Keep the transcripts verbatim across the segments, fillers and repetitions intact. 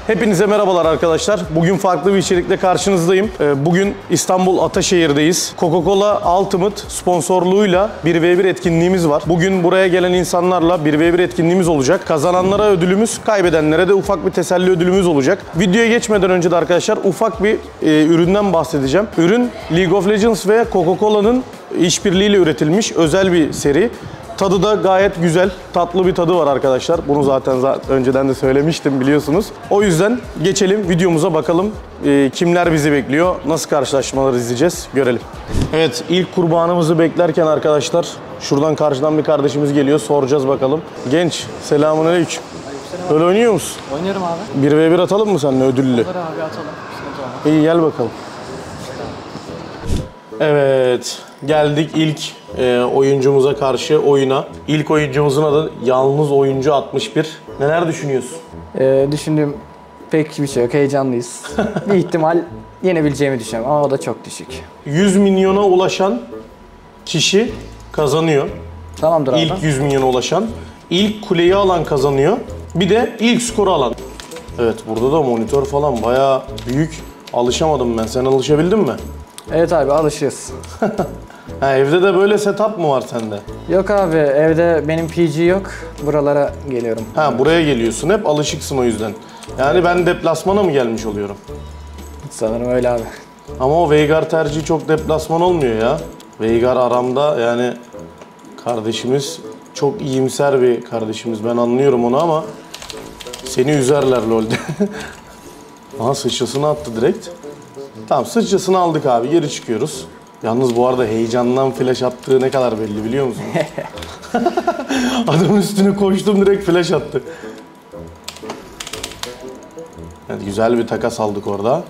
Hepinize merhabalar arkadaşlar. Bugün farklı bir içerikle karşınızdayım. Bugün İstanbul Ataşehir'deyiz. Coca-Cola Ultimate sponsorluğuyla bir ve bir etkinliğimiz var. Bugün buraya gelen insanlarla bir ve bir etkinliğimiz olacak. Kazananlara ödülümüz, kaybedenlere de ufak bir teselli ödülümüz olacak. Videoya geçmeden önce de arkadaşlar ufak bir e, üründen bahsedeceğim. Ürün League of Legends ve Coca-Cola'nın işbirliğiyle üretilmiş özel bir seri. Tadı da gayet güzel, tatlı bir tadı var arkadaşlar. Bunu zaten önceden de söylemiştim biliyorsunuz. O yüzden geçelim videomuza bakalım e, kimler bizi bekliyor, nasıl karşılaşmalar izleyeceğiz görelim. Evet, ilk kurbanımızı beklerken arkadaşlar şuradan karşıdan bir kardeşimiz geliyor, soracağız bakalım. Genç, selamünaleyküm. Öyle oynuyor musun? Oynuyorum abi. bir ve bir atalım mı seninle ödüllü? Olur abi atalım. İyi gel bakalım. Evet, geldik ilk e, oyuncumuza karşı oyuna. İlk oyuncumuzun adı Yalnız Oyuncu altmış bir. Neler düşünüyorsun? Ee, düşündüğüm pek bir şey yok. Heyecanlıyız. Bir ihtimal yenebileceğimi düşünüyorum ama o da çok düşük. yüz milyona ulaşan kişi kazanıyor. Tamamdır abi. İlk yüz milyona ulaşan. İlk kuleyi alan kazanıyor. Bir de ilk skoru alan. Evet, burada da monitör falan bayağı büyük. Alışamadım ben. Sen alışabildin mi? Evet abi alışırız. Ha, evde de böyle setup mı var sende? Yok abi evde benim P G yok. Buralara geliyorum. Ha, buraya geliyorsun. Hep alışıksın o yüzden. Yani ben deplasmana mı gelmiş oluyorum? Sanırım öyle abi. Ama o Veigar tercihi çok deplasman olmuyor ya. Veigar aramda yani kardeşimiz çok iyimser bir kardeşimiz. Ben anlıyorum onu ama seni üzerler LoL'de. Aha, sıçrasını attı direkt. Tamam, sıçrasını aldık abi, geri çıkıyoruz. Yalnız bu arada heyecandan flash attığı ne kadar belli biliyor musunuz? Adamın üstüne koştum, direkt flash attı. Evet, güzel bir takas aldık orada.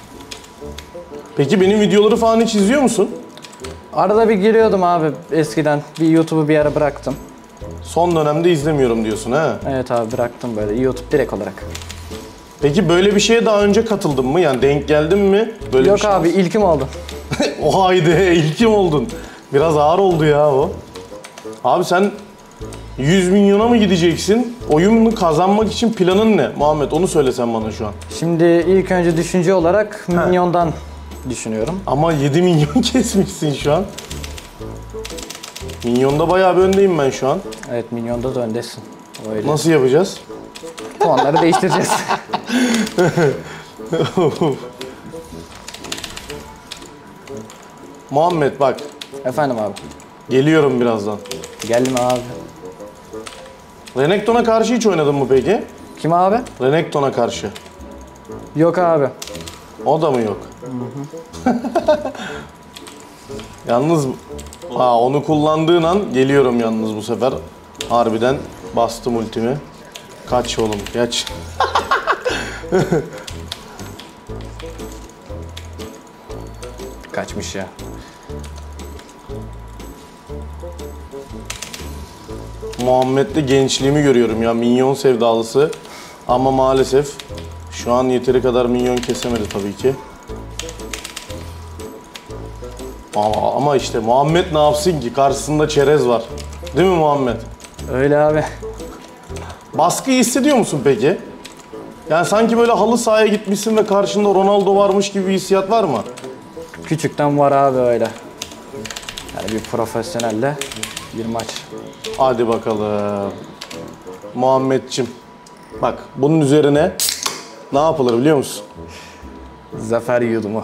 Peki benim videoları falan hiç izliyor musun? Arada bir giriyordum abi eskiden. Bir YouTube'u bir ara bıraktım. Son dönemde izlemiyorum diyorsun ha? Evet abi bıraktım böyle YouTube direkt olarak. Peki böyle bir şeye daha önce katıldın mı? Yani denk geldin mi? Böyle Yok bir şey abi ilkim oldu. O haydi ilkim oldun. Biraz ağır oldu ya o. Abi sen yüz milyona mı gideceksin? Oyunu kazanmak için planın ne? Muhammed onu söylesen bana şu an. Şimdi ilk önce düşünce olarak milyondan düşünüyorum. Ama yedi milyon kesmişsin şu an. Milyonda bayağı bir öndeyim ben şu an. Evet milyonda da öndesin. Öyle. Nasıl yapacağız? Puanları değiştireceğiz. Muhammed bak. Efendim abi. Geliyorum birazdan. Geldim abi. Renekton'a karşı hiç oynadın mı peki? Kim abi? Renekton'a karşı. Yok abi. O da mı yok? Hı hı. Yalnız ha, onu kullandığın an geliyorum yalnız bu sefer. Harbiden bastım ultimi. Kaç oğlum, geç. Kaçmış ya. Muhammed'de gençliğimi görüyorum ya, minyon sevdalısı. Ama maalesef şu an yeteri kadar minyon kesemedi tabii ki. Ama, ama işte Muhammed ne yapsın ki? Karşısında çerez var. Değil mi Muhammed? Öyle abi. Baskıyı hissediyor musun peki? Yani sanki böyle halı sahaya gitmişsin ve karşında Ronaldo varmış gibi bir hissiyat var mı? Küçükten var abi öyle. Yani bir profesyonelle bir maç. Hadi bakalım. Muhammedciğim. Bak bunun üzerine ne yapılır biliyor musun? Zafer yudumu.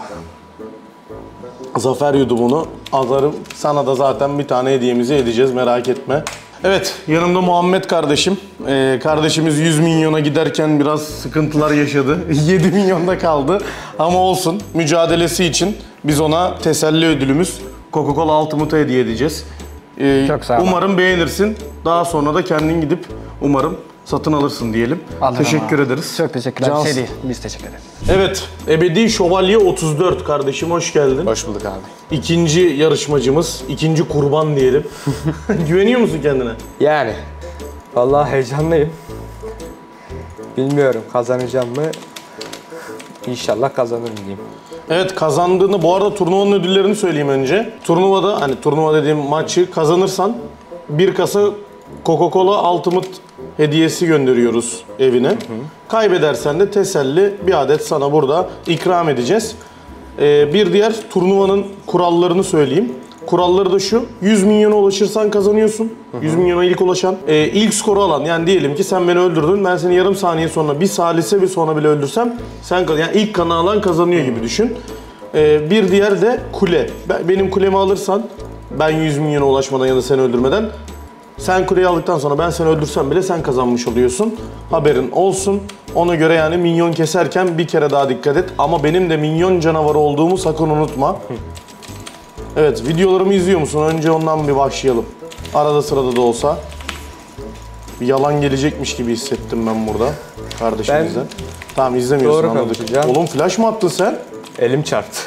Zafer yudumunu atarım. Sana da zaten bir tane hediyemizi edeceğiz, merak etme. Evet, yanımda Muhammed kardeşim. Ee, kardeşimiz yüz milyona giderken biraz sıkıntılar yaşadı. yedi milyonda kaldı. Ama olsun, mücadelesi için biz ona teselli ödülümüz Coca-Cola Ultimate'ı hediye edeceğiz. Ee, Çok sağ ol. Umarım beğenirsin. Daha sonra da kendin gidip umarım satın alırsın diyelim. Alırım Teşekkür abi. ederiz. Çok teşekkürler. Cansın. Şey değil, biz teşekkür ederiz. Evet, Ebedi Şövalye otuz dört kardeşim, hoş geldin. Hoş bulduk abi. İkinci yarışmacımız, ikinci kurban diyelim. Güveniyor musun kendine? Yani vallahi heyecanlıyım. Bilmiyorum kazanacağım mı? İnşallah kazanırım diyeyim. Evet, kazandığını, bu arada turnuvanın ödüllerini söyleyeyim önce. Turnuvada, hani turnuva dediğim maçı kazanırsan bir kasa Coca-Cola Ultimate hediyesi gönderiyoruz evine. Hı hı. Kaybedersen de teselli bir adet sana burada ikram edeceğiz. Ee, bir diğer turnuvanın kurallarını söyleyeyim. Kuralları da şu, yüz milyona ulaşırsan kazanıyorsun. Hı hı. yüz milyona ilk ulaşan, e, ilk skoru alan, yani diyelim ki sen beni öldürdün, ben seni yarım saniye sonra bir salise bir sonra bile öldürsem, sen yani ilk kanı alan kazanıyor gibi düşün. E, bir diğer de kule. Benim kulemi alırsan, ben yüz milyona ulaşmadan ya da seni öldürmeden, sen kuleyi aldıktan sonra ben seni öldürsem bile sen kazanmış oluyorsun. Haberin olsun. Ona göre yani minyon keserken bir kere daha dikkat et. Ama benim de minyon canavarı olduğumu sakın unutma. Evet, videolarımı izliyor musun? Önce ondan bir başlayalım. Arada sırada da olsa. Bir yalan gelecekmiş gibi hissettim ben burada kardeşimizden. Ben tamam, izlemiyorsun, doğru anladık. konuşacağım. Oğlum flash mı attın sen? Elim çarptı.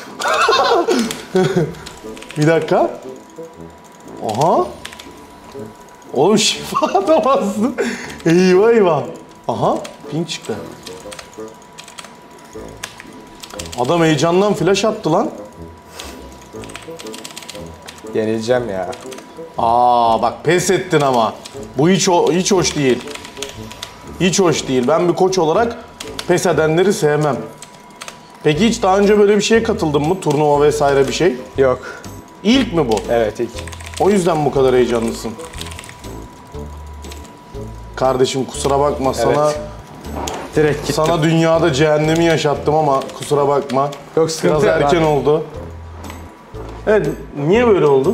Bir dakika. Aha. Oğlum şifa da bastı. Eyvah eyvah. Aha, pink çıktı. Adam heyecandan flash attı lan. Yenileceğim ya. Aa bak, pes ettin ama. Bu hiç hiç hoş değil. Hiç hoş değil. Ben bir koç olarak pes edenleri sevmem. Peki hiç daha önce böyle bir şeye katıldın mı? Turnuva vesaire bir şey? Yok. İlk mi bu? Evet, ilk. O yüzden bu kadar heyecanlısın. Kardeşim kusura bakma, sana Evet. Direkt gittim. sana dünyada cehennemi yaşattım ama kusura bakma. Yok, sıkıntı Biraz yok erken abi. oldu. Evet, niye böyle oldu?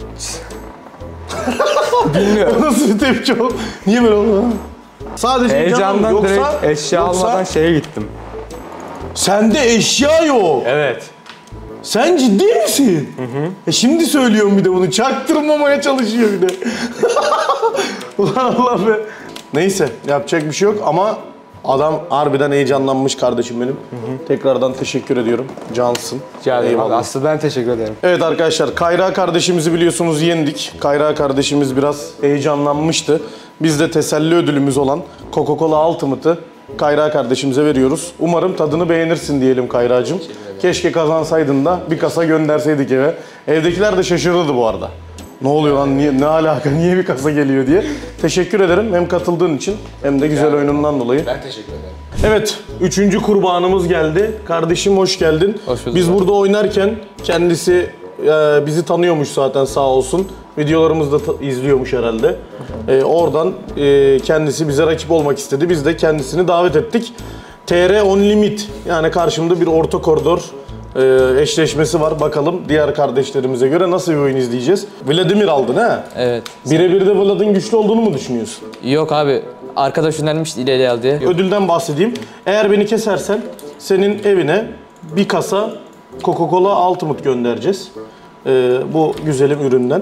Bilmiyorum. Nasıl bir tepki o? Niye böyle oldu? Sadece Heyecandan yoksa, direkt eşya yoksa almadan şeye gittim. sende eşya yok. Evet. Sen ciddi misin? Hı hı. E şimdi söylüyorum bir de bunu. Çaktırmamaya çalışıyor bir de. Ulan Allah be. Neyse, yapacak bir şey yok ama adam harbiden heyecanlanmış kardeşim benim. Hı hı. Tekrardan teşekkür ediyorum. Cansın. Rica ederim. Eyvallah. Aslı ben teşekkür ederim. Evet arkadaşlar, Kayra kardeşimizi biliyorsunuz yendik. Kayra kardeşimiz biraz heyecanlanmıştı. Biz de teselli ödülümüz olan Coca-Cola Ultimate'ı Kayra kardeşimize veriyoruz. Umarım tadını beğenirsin diyelim Kayracığım. Keşke kazansaydın da bir kasa gönderseydik eve. Evdekiler de şaşırırdı bu arada. Ne oluyor lan, niye, ne alaka, niye bir kasa geliyor diye. Teşekkür ederim hem katıldığın için hem de güzel oyunundan dolayı. Ben teşekkür ederim. Evet, üçüncü kurbanımız geldi. Kardeşim hoş geldin. Hoş bulduk. Biz burada oynarken kendisi e, bizi tanıyormuş zaten, sağ olsun. Videolarımızı da izliyormuş herhalde. E, oradan e, kendisi bize rakip olmak istedi. Biz de kendisini davet ettik. T R On Limit, yani karşımda bir orta koridor e, eşleşmesi var. Bakalım diğer kardeşlerimize göre nasıl bir oyun izleyeceğiz. Vladimir aldın ha? Evet. Birebir de Vlad'ın güçlü olduğunu mu düşünüyorsun? Yok abi. Arkadaş önermişti ileri al diye. Ödülden bahsedeyim. Eğer beni kesersen senin evine bir kasa Coca-Cola Ultimate göndereceğiz. Ee, bu güzelim üründen.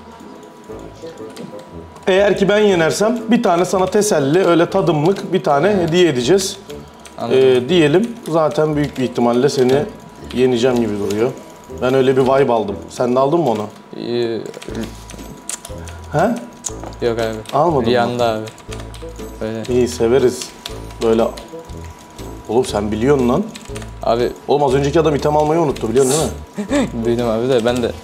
Eğer ki ben yenersem bir tane sana teselli, öyle tadımlık bir tane hediye edeceğiz. Ee, diyelim. Zaten büyük bir ihtimalle seni yeneceğim gibi duruyor. Ben öyle bir vibe aldım. Sen de aldın mı onu? Ee, He? yok abi. Almadın mı? Rüyanda abi. Öyle. İyi, severiz. Böyle... Oğlum sen biliyorsun lan. Abi Oğlum az önceki adam item almayı unuttu, biliyorsun değil mi? duydum abi de ben de.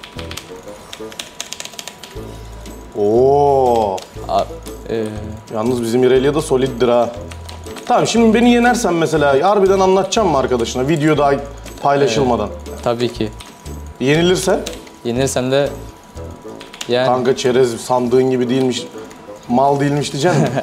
Oo. A, e, Yalnız bizim İrelia da soliddir ha. Tamam, şimdi beni yenersen mesela harbiden anlatacağım mı arkadaşına video daha paylaşılmadan? tabii ki. Yenilirsen Yenirsem de yani kanka çerez sandığın gibi değilmiş. Mal değilmiş diyeceksin mi?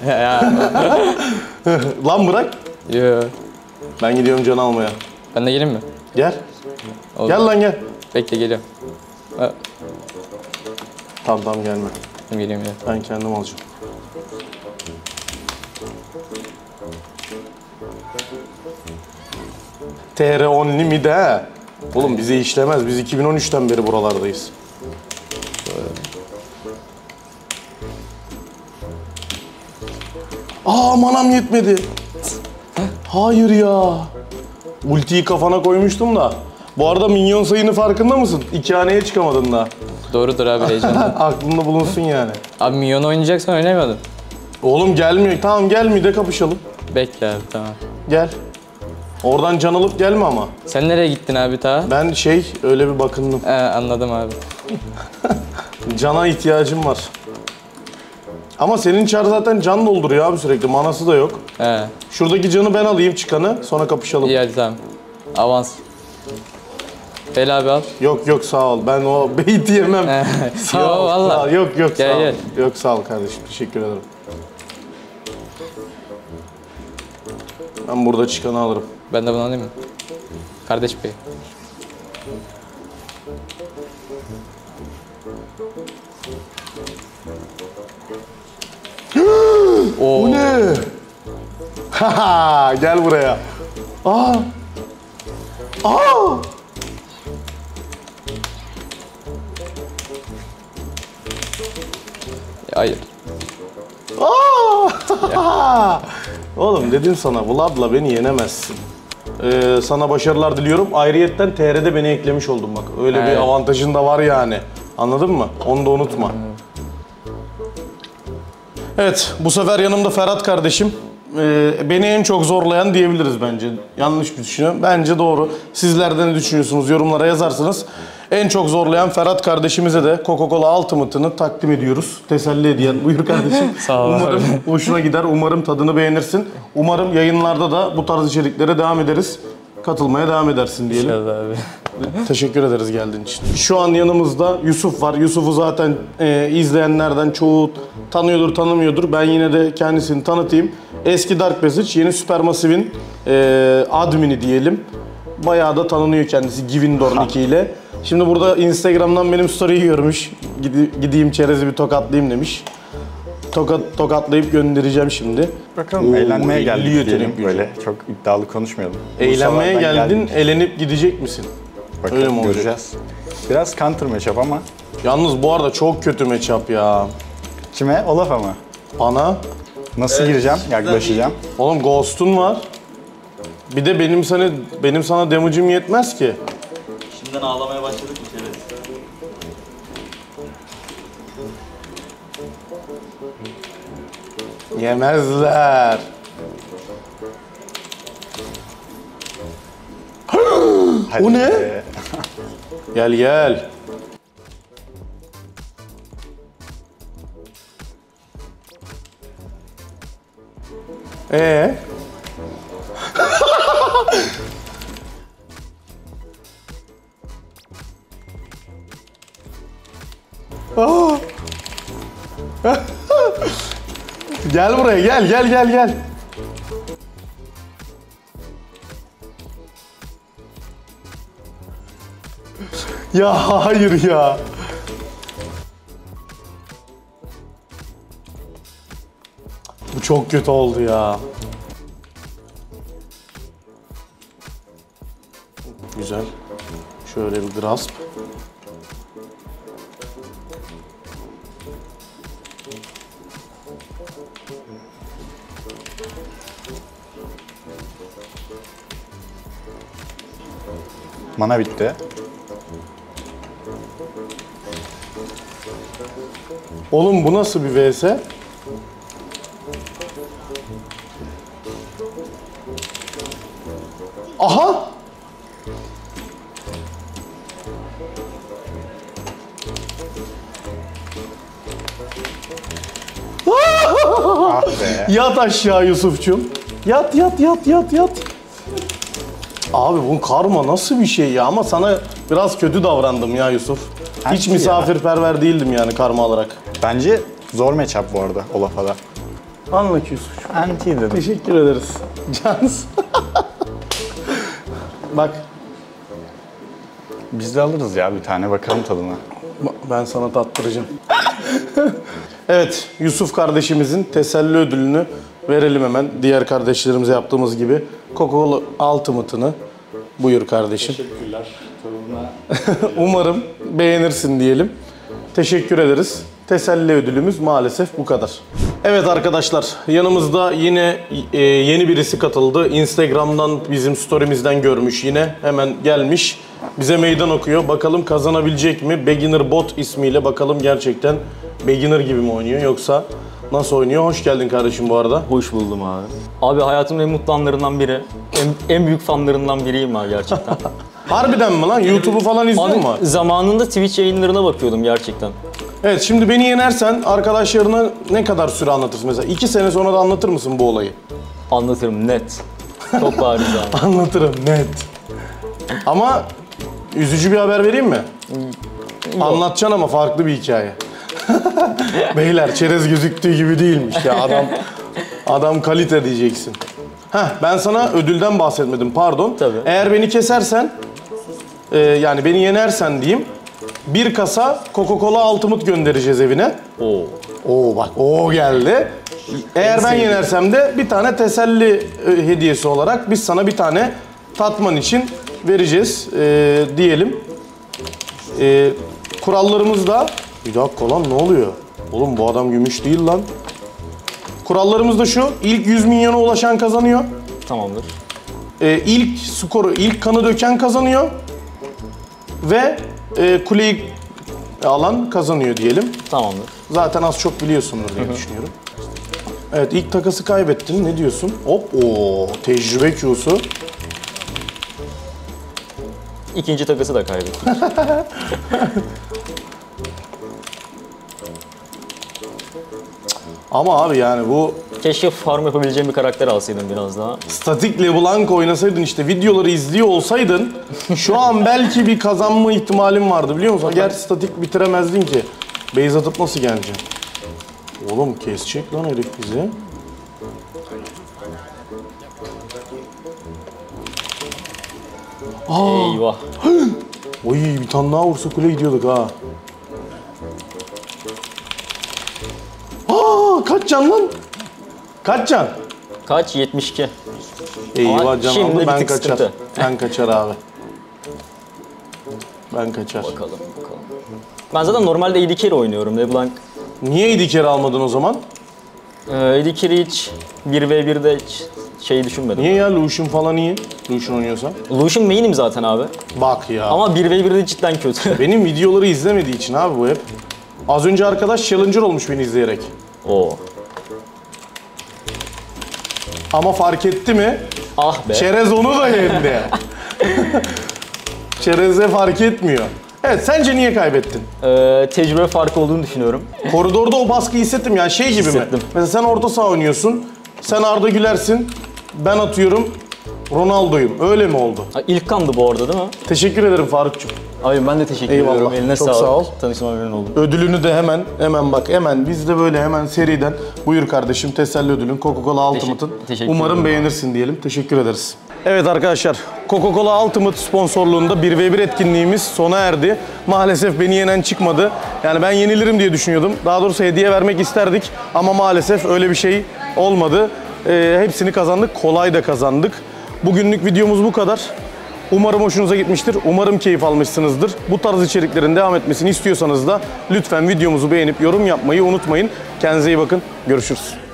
Lan bırak. yo, Ben gidiyorum can almaya. ben de geleyim mi? Gel. Oldu. Gel lan gel. Bekle geliyorum. Ha, Tamam tamam gelme. ben geliyorum ya. Ben kendim alacağım. T R On Limit he. Oğlum bize işlemez. Biz iki bin on üçten beri buralardayız. Aa, manam yetmedi. Hayır ya. Ultiyi kafana koymuştum da. Bu arada minyon sayını farkında mısın? İki haneye çıkamadın daha. Doğrudur abi heyecanlı. Aklında bulunsun yani. Abi minyon oynayacaksan oynayamadın. Oğlum gelmiyor. Tamam gel, mide kapışalım. Bekle abi tamam. Gel. Oradan can alıp gelme ama. Sen nereye gittin abi ta? Ben şey öyle bir bakındım. He, anladım abi. Cana ihtiyacım var. Ama senin çar zaten can dolduruyor abi sürekli. Manası da yok. He. Şuradaki canı ben alayım çıkanı. Sonra kapışalım. İyi hadi tamam. Avans. Bel abi al. Yok yok sağ ol. Ben o beyti yemem. Sağ Yo, ol. valla. sağ ol. Yok yok Gel, sağ ol. gel. Yok sağ ol kardeşim. Teşekkür ederim. Ben burada çıkanı alırım. Ben de bunu alayım mı? Kardeş bey. Oo. Bu ne? Haha gel buraya. Aa. Aa. Hayır. Aa! Oğlum dedim sana Vlad'la beni yenemezsin. Ee, sana başarılar diliyorum. Ayrıyetten T R'de beni eklemiş oldun bak. Öyle bir Evet. avantajın da var yani. Anladın mı? Onu da unutma. Evet, bu sefer yanımda Ferhat kardeşim. Ee, beni en çok zorlayan diyebiliriz bence. Yanlış bir düşünüyorum. Bence doğru. Sizler de ne düşünüyorsunuz? Yorumlara yazarsınız. En çok zorlayan Ferhat kardeşimize de Coca-Cola Ultimate'ını takdim ediyoruz. Teselli ediyen. Buyur kardeşim. Sağ ol. Umarım hoşuna gider. Umarım tadını beğenirsin. Umarım yayınlarda da bu tarz içeriklere devam ederiz. Katılmaya devam edersin diyelim. İnşallah abi. Teşekkür ederiz geldiğin için. Şu an yanımızda Yusuf var. Yusuf'u zaten e, izleyenlerden çoğu tanıyordur, tanımıyordur. Ben yine de kendisini tanıtayım. Eski Dark Passage, yeni Supermassive'in e, admini diyelim. Bayağı da tanınıyor kendisi Givindor nickiyle. Şimdi burada Instagram'dan benim story'yi görmüş. Gidi- Gideyim çerezi bir tokatlayayım demiş. Tokat tokatlayıp göndereceğim şimdi. Bakalım Oo, eğlenmeye elli geldik yetenek diyelim. gücü. Böyle çok iddialı konuşmayalım. Eğlenmeye Bursa'lardan geldin, geldik. elenip gidecek misin? Bakalım öyle mi olacak? göreceğiz. Biraz counter matchup ama Yalnız bu arada çok kötü matchup ya. kime? Olaf'a mı? Bana. Nasıl gireceğim? Yaklaşacağım. Oğlum Ghost'un var. Bir de benim sana benim sana damage'im yetmez ki. Şimdiden ağlamaya başladık mı Çerez? Yemezler. Hadi O ne? be. Gel gel. Ee? Aa! Gel buraya gel gel gel gel. Ya hayır ya. Bu çok kötü oldu ya. Güzel. Şöyle bir grasp. Mana bitti. Oğlum bu nasıl bir V S? Aha! Ah be. Yat aşağı Yusuf'cum. Yat yat yat yat yat. Abi bu karma nasıl bir şey ya, ama sana biraz kötü davrandım ya Yusuf. Hiç Anti misafirperver değildim yani karma olarak. Bence zor matchup bu arada Olaf'a da. Anla ki Yusuf'cum. Anti dedim. Teşekkür ederiz. Cans. Bak Biz de alırız ya bir tane bakalım tadına. ben sana tattıracağım. Evet, Yusuf kardeşimizin teselli ödülünü verelim hemen. Diğer kardeşlerimize yaptığımız gibi. Coca-Cola Ultimate'ını buyur kardeşim. Teşekkürler. Tadına. Umarım beğenirsin diyelim. Teşekkür ederiz. Teselli ödülümüz maalesef bu kadar. Evet arkadaşlar, yanımızda yine e, yeni birisi katıldı. Instagram'dan bizim story'mizden görmüş yine. Hemen gelmiş. Bize meydan okuyor. Bakalım kazanabilecek mi? Beginner Bot ismiyle, bakalım gerçekten beginner gibi mi oynuyor yoksa nasıl oynuyor? Hoş geldin kardeşim bu arada. Hoş buldum abi. Abi hayatımın en mutlu anlarından biri. En, en büyük fanlarından biriyim abi gerçekten. Harbiden mi lan? YouTube'u falan izliyor Abi mu? zamanında Twitch yayınlarına bakıyordum gerçekten. Evet, şimdi beni yenersen arkadaşlarına ne kadar süre anlatırsın mesela? İki sene sonra da anlatır mısın bu olayı? Anlatırım net. Çok bariz abi. Anlatırım net. Ama üzücü bir haber vereyim mi? Anlatacaksın ama farklı bir hikaye. Beyler, çerez gözüktüğü gibi değilmiş ya, adam adam kalite diyeceksin. Heh, ben sana ödülden bahsetmedim, pardon. Tabii. Eğer beni kesersen, e, yani beni yenersen diyeyim, bir kasa Coca-Cola Ultimate göndereceğiz evine. Oo. Oo bak, o geldi. Eğer ben yenersem de bir tane teselli e, hediyesi olarak biz sana bir tane tatman için vereceğiz e, diyelim. E, kurallarımız da... Bir dakika lan, ne oluyor? Oğlum bu adam gümüş değil lan. Kurallarımız da şu, ilk yüz milyona ulaşan kazanıyor. Tamamdır. E, ilk skoru, ilk kanı döken kazanıyor. Ve e, kuleyi alan kazanıyor diyelim. Tamamdır. Zaten az çok biliyorsundur diye düşünüyorum. Evet, ilk takası kaybettin. Ne diyorsun? Hop, o tecrübe Q'su. İkinci takası da kaybettik. Ama abi yani bu Keşke farm yapabileceğim bir karakter alsaydım biraz daha. statik LeBlanc oynasaydın, işte videoları izliyor olsaydın şu an belki bir kazanma ihtimalin vardı, biliyor musun? Gerçi statik bitiremezdin ki. Base atıp nasıl geleceksin? Oğlum kesecek lan herif bizi. Eyvah. Oy, bir tane daha vursa kule gidiyorduk ha. Aa, kaç can lan? Kaç can? Kaç? yetmiş iki. Eyvah, Ama can şimdi aldı, bir ben tık kaçar. sıkıntı. Ben kaçar abi. Ben kaçar. Bakalım bakalım. Ben zaten normalde A D carry oynuyorum. LeBlanc. Niye yedi kere almadın o zaman? Ee, A D carry hiç bir ve birde hiç şey düşünmedim. Niye ya, Lucian falan iyi? Lucian oynuyorsan. Lucian main'im zaten abi. Bak ya. Ama bir ve birde cidden kötü. Benim videoları izlemediği için abi bu hep. Az önce arkadaş challenger olmuş beni izleyerek. Oo. Ama fark etti mi? Ah be. Çerez onu da yendi. Çerez'e fark etmiyor. Evet, sence niye kaybettin? Ee, tecrübe farkı olduğunu düşünüyorum. Koridorda o baskıyı hissettim, yani şey gibi Hissettim. mi? Mesela sen orta saha oynuyorsun, sen Arda Güler'sin, ben atıyorum Ronaldo'yum. Öyle mi oldu? Ha, İlk kandı bu arada değil mi? Teşekkür ederim Faruk'cum. Abi ben de teşekkür Eyvallah. ediyorum. Eline Çok sağlık. sağ ol. Tanışma memnun oldum. Ödülünü de hemen, hemen bak hemen biz de böyle hemen seriden buyur kardeşim, teselli ödülün Coca-Cola Ultimate'ın. teşekkür Umarım ederim. beğenirsin diyelim. Teşekkür ederiz. Evet arkadaşlar, Coca-Cola Ultimate sponsorluğunda bir ve bir etkinliğimiz sona erdi. Maalesef beni yenen çıkmadı. Yani ben yenilirim diye düşünüyordum. Daha doğrusu hediye vermek isterdik ama maalesef öyle bir şey olmadı. Ee, hepsini kazandık, kolay da kazandık. Bugünlük videomuz bu kadar. Umarım hoşunuza gitmiştir. Umarım keyif almışsınızdır. Bu tarz içeriklerin devam etmesini istiyorsanız da lütfen videomuzu beğenip yorum yapmayı unutmayın. Kendinize iyi bakın. Görüşürüz.